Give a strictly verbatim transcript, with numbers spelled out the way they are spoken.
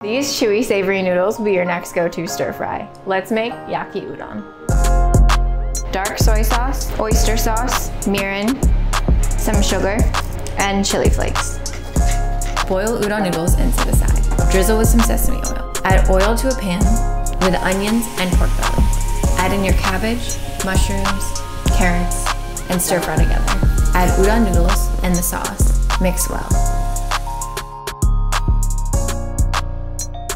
These chewy, savory noodles will be your next go-to stir fry. Let's make Yaki Udon. Dark soy sauce, oyster sauce, mirin, some sugar, and chili flakes. Boil udon noodles and set aside. Drizzle with some sesame oil. Add oil to a pan with onions and pork belly. Add in your cabbage, mushrooms, carrots, and stir fry together. Add udon noodles and the sauce. Mix well.